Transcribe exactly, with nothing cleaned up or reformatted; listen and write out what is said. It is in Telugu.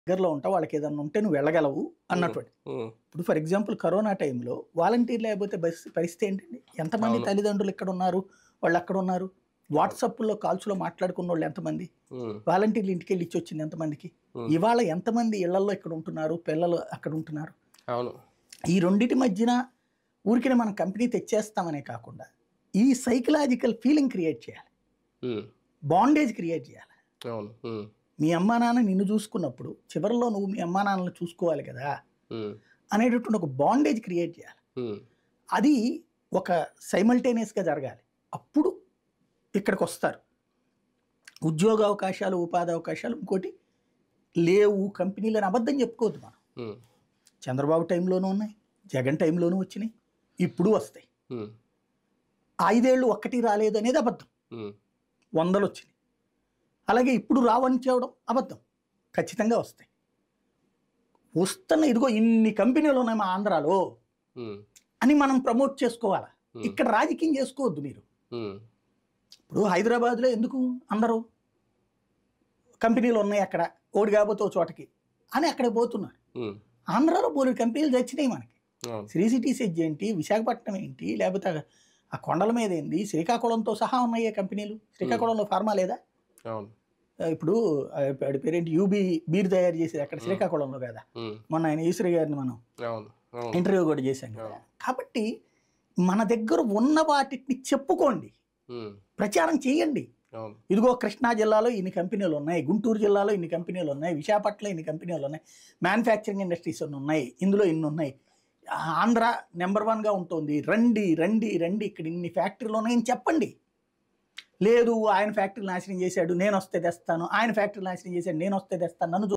దగ్గరలో ఉంటావు, వాళ్ళకి ఏదన్నా ఉంటే నువ్వు వెళ్ళగలవు అన్నటువంటి. ఇప్పుడు ఫర్ ఎగ్జాంపుల్ కరోనా టైంలో వాలంటీర్ లేకపోతే బస్ పరిస్థితి ఏంటండి? ఎంతమంది తల్లిదండ్రులు ఇక్కడ ఉన్నారు, వాళ్ళు అక్కడ ఉన్నారు. వాట్సాప్లో కాల్స్లో మాట్లాడుకున్న వాళ్ళు ఎంతమంది, వాలంటీర్లు ఇంటికి వెళ్ళి ఇచ్చి వచ్చింది ఎంతమందికి. ఇవాళ ఎంతమంది ఇళ్లలో ఇక్కడ ఉంటున్నారు, పిల్లలు అక్కడ ఉంటున్నారు. ఈ రెండింటి మధ్యన ఊరికే మనం కంపెనీ తెచ్చేస్తామనే కాకుండా ఈ సైకలాజికల్ ఫీలింగ్ క్రియేట్ చేయాలి, బాండేజ్ క్రియేట్ చేయాలి. మీ అమ్మా నాన్న నిన్ను చూసుకున్నప్పుడు చివరిలో నువ్వు మీ అమ్మా నాన్నలు చూసుకోవాలి కదా అనేటటువంటి ఒక బాండేజ్ క్రియేట్ చేయాలి. అది ఒక సైమల్టేనియస్గా జరగాలి. అప్పుడు ఇక్కడికి వస్తారు. ఉద్యోగ అవకాశాలు, ఉపాధి అవకాశాలు ఇంకోటి లేవు కంపెనీలని అబద్ధం చెప్పుకోవద్దు మనం. చంద్రబాబు టైంలోనూ ఉన్నాయి, జగన్ టైంలోనూ వచ్చినాయి, ఇప్పుడు వస్తాయి. ఐదేళ్ళు ఒక్కటి రాలేదు అనేది అబద్ధం, వందలు వచ్చినాయి. అలాగే ఇప్పుడు రావని చేయడం అబద్ధం, ఖచ్చితంగా వస్తాయి. వస్తున్న ఇదిగో ఇన్ని కంపెనీలు ఉన్నాయి మా ఆంధ్రాలో అని మనం ప్రమోట్ చేసుకోవాలా. ఇక్కడ రాజకీయం చేసుకోవద్దు మీరు. ఇప్పుడు హైదరాబాద్లో ఎందుకు అందరూ కంపెనీలు ఉన్నాయి అక్కడ, ఓడి కాకపోతే ఓ చోటకి అని అక్కడ పోతున్నారు. ఆంధ్రాలో బోలెడు కంపెనీలు తెచ్చినాయి మనకి. శ్రీ సిటీ సెజ్ ఏంటి, విశాఖపట్నం ఏంటి, లేకపోతే ఆ కొండల మీద ఏంది, శ్రీకాకుళంతో సహా ఉన్నాయి కంపెనీలు. శ్రీకాకుళంలో ఫార్మా లేదా? ఇప్పుడు పేరేంటి యూబీ బీర్ తయారు చేసేది అక్కడ శ్రీకాకుళంలో కదా. మొన్న ఆయన ఈశ్వరి గారిని మనం ఇంటర్వ్యూ కూడా చేశాం కదా. కాబట్టి మన దగ్గర ఉన్న వాటిని చెప్పుకోండి, ప్రచారం చేయండి. ఇదిగో కృష్ణా జిల్లాలో ఇన్ని కంపెనీలు ఉన్నాయి, గుంటూరు జిల్లాలో ఇన్ని కంపెనీలు ఉన్నాయి, విశాఖపట్నంలో ఇన్ని కంపెనీలు ఉన్నాయి, మ్యానుఫ్యాక్చరింగ్ ఇండస్ట్రీస్ ఉన్నాయి, ఇందులో ఇన్ని ఉన్నాయి, ఆంధ్ర నెంబర్ వన్గా ఉంటుంది, రండి రండి రండి ఇక్కడ ఇన్ని ఫ్యాక్టరీలు ఉన్నాయని చెప్పండి. లేదు ఆయన ఫ్యాక్టరీ నాశనం చేశాడు నేను వస్తే తెస్తాను, ఆయన ఫ్యాక్టరీ నాశనం చేశాడు నేను వస్తే తెస్తాను, నన్ను